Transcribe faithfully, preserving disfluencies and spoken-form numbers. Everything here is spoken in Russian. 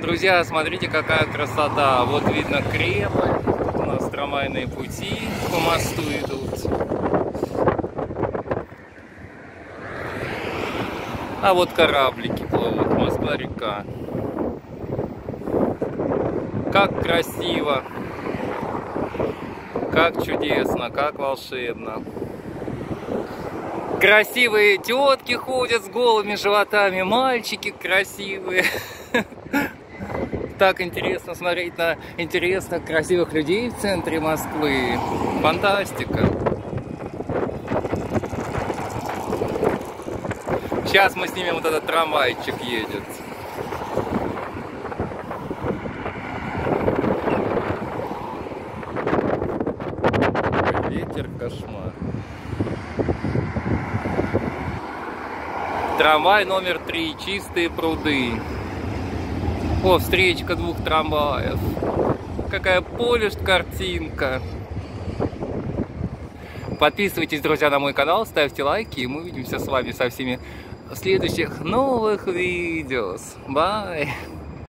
Друзья, смотрите, какая красота. Вот видно крепость. У нас трамвайные пути по мосту идут. А вот кораблики плывут. Москва-река. Как красиво. Как чудесно, как волшебно. Красивые тетки ходят с голыми животами, мальчики красивые. Так интересно смотреть на интересных, красивых людей в центре Москвы. Фантастика. Сейчас мы снимем, вот этот трамвайчик едет. Ветер, кошмар. Трамвай номер три. Чистые пруды. О, встречка двух трамваев. Какая полюшт картинка. Подписывайтесь, друзья, на мой канал, ставьте лайки, и мы увидимся с вами со всеми в следующих новых видео. Бай!